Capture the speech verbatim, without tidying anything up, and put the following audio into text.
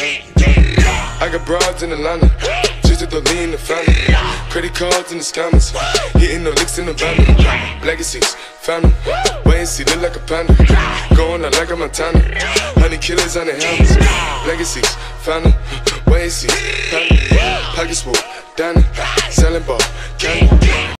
I got broads in Atlanta, just to lean the family. Credit cards in the scammers, hitting the licks in the van. Legacies, family, wait and see, look like a panda. Going out like a Montana, honey killers on the helmets. Legacies, family, wait and see, family. Pockets full, Danny, selling ball, candy.